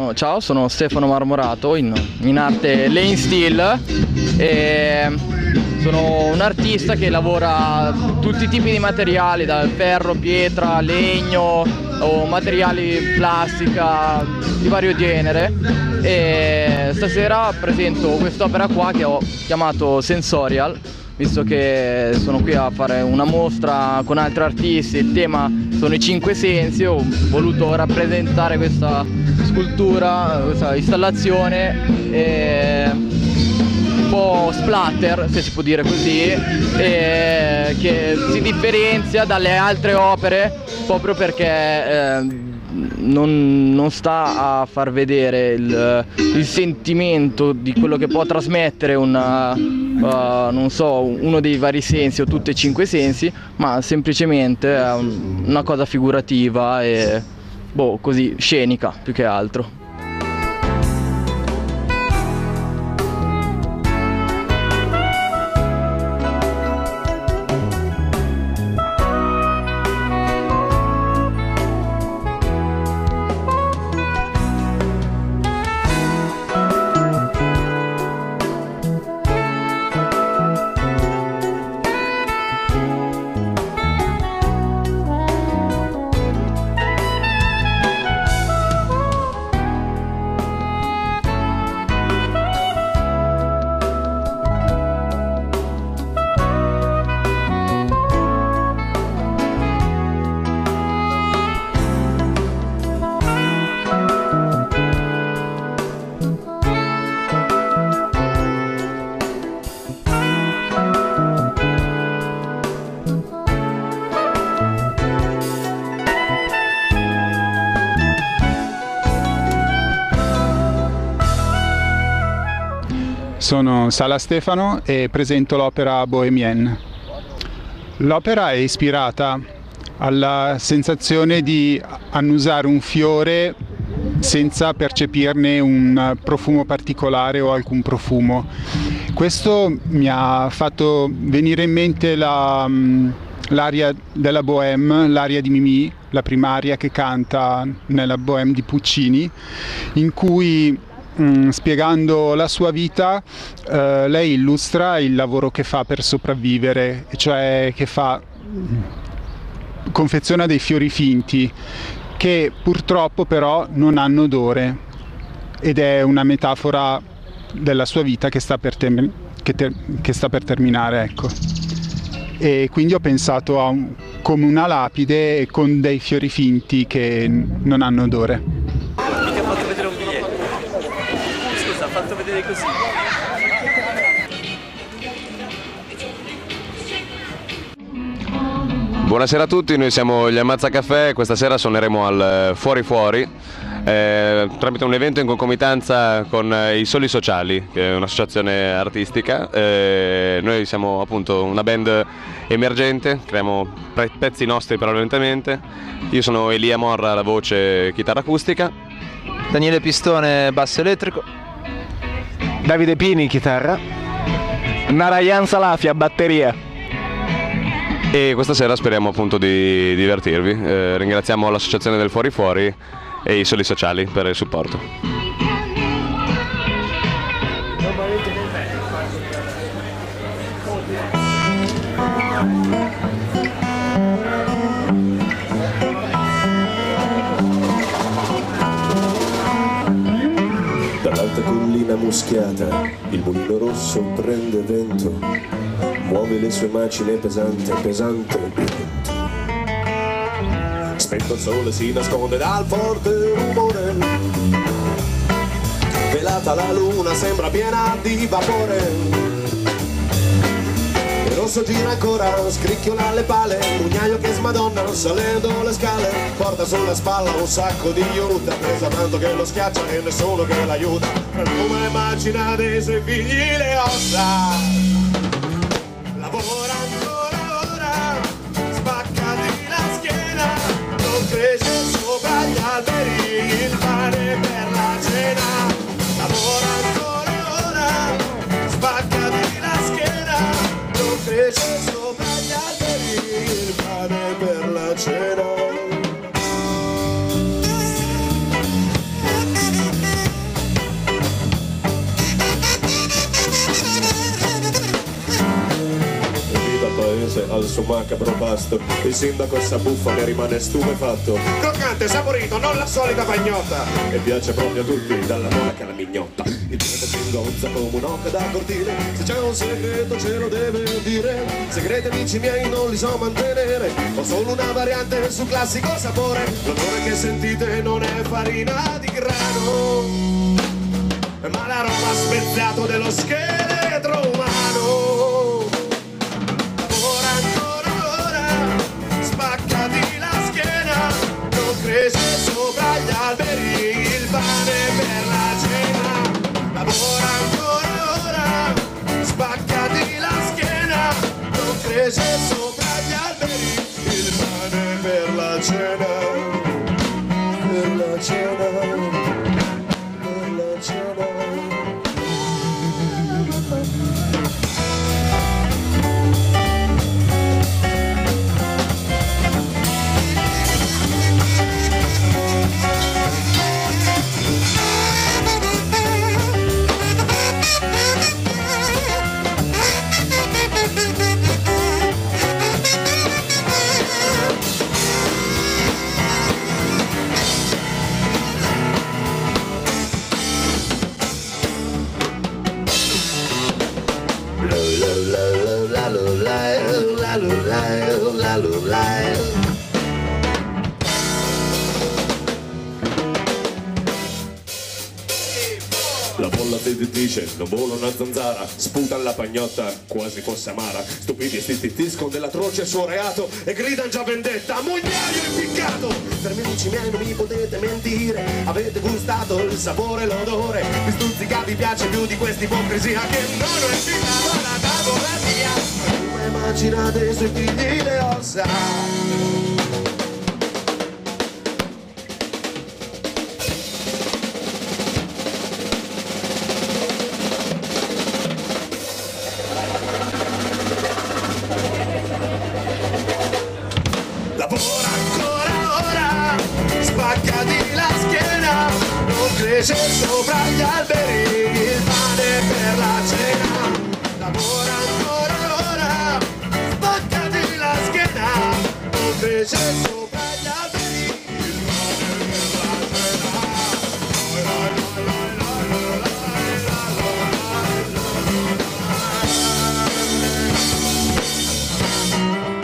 Ciao, sono Stefano Marmorato, in arte Lane Steel, e sono un artista che lavora tutti i tipi di materiali, dal ferro, pietra, legno o materiali plastica di vario genere. E stasera presento quest'opera qua che ho chiamato Sensorial, visto che sono qui a fare una mostra con altri artisti. Il tema sono i 5 sensi. Ho voluto rappresentare questa scultura, questa installazione un po' splatter, se si può dire così, che si differenzia dalle altre opere proprio perché non sta a far vedere il sentimento di quello che può trasmettere non so, uno dei vari sensi o tutti e 5 sensi, ma semplicemente è una cosa figurativa e così scenica più che altro. Sono Sala Stefano e presento l'opera Bohémienne. L'opera è ispirata alla sensazione di annusare un fiore senza percepirne un profumo particolare o alcun profumo. Questo mi ha fatto venire in mente l'aria della Bohème, l'aria di Mimì, la prima aria che canta nella Bohème di Puccini, in cui spiegando la sua vita lei illustra il lavoro che fa per sopravvivere, cioè che confeziona dei fiori finti che purtroppo però non hanno odore, ed è una metafora della sua vita che sta per terminare, ecco. E quindi ho pensato come una lapide con dei fiori finti che non hanno odore. Fatto vedere così. Buonasera a tutti, noi siamo gli Ammazza Caffè. Questa sera suoneremo al Fuori Fuori tramite un evento in concomitanza con i Soli Sociali, che è un'associazione artistica. Noi siamo appunto una band emergente, creiamo pezzi nostri prevalentemente. Io sono Elia Morra, la voce, chitarra acustica. Daniele Pistone, basso elettrico. Davide Pini, chitarra. Narayan Salafia, batteria. E questa sera speriamo appunto di divertirvi. Ringraziamo l'associazione del Fuori Fuori e i Soli Sociali per il supporto. Dall'alta collina muschiata il mulino rosso prende vento, muove le sue macine pesante, pesante vento. Spento il sole si nasconde dal forte rumore, velata la luna sembra piena di vapore. Il rosso gira ancora, scricchiola le pale, un mugnaio che smadonna salendo le scale, porta sulla spalla un sacco di juta, pesa tanto che lo schiaccia e nessuno che l'aiuta. Come macina dei suoi figli le ossa, lavora ancora ora, spaccati la schiena, non cresce sopra gli alberi il pane per la cena. Lavora ancora ora, spaccati la schiena, non cresce sopra gli alberi il pane per la cena. al suo macabro pasto. Il sindaco s'abbuffa e rimane stupefatto. Croccante, saporito, non la solita bagnotta. E piace proprio a tutti, dalla monaca alla mignotta. Il piede si ingozza come un'oca da cortile. Se c'è un segreto ce lo deve dire. Segreti amici miei non li so mantenere. Ho solo una variante sul classico sapore. L'odore che sentite non è farina di grano, ma l'aroma spezzato dello scheletro umano. Ora ancora ora, spaccati la schiena, non cresce sopra gli alberi il pane per la cena. Lavora ancora ora, spaccati la schiena, non cresce sopra gli alberi il pane per la cena. Per la cena. La bolla ti dice, non vola una zanzara, sputa la pagnotta, quasi fosse amara. Stupidi e stittiscono dell'atroce suo reato e gridano già vendetta, mugnaio impiccato. Per me amici miei non mi potete mentire, avete gustato il sapore e l'odore. Mi stuzzica, vi piace più di questa ipocrisia che non è invitato alla tavola mia. Come immaginate sui figli le ossa. Lavora ancora ora, spaccati la schiena, non cresce sopra gli alberi il pane per la cena. Lavora ancora ora, spaccati la schiena, non cresce sopra gli alberi il pane per la cena.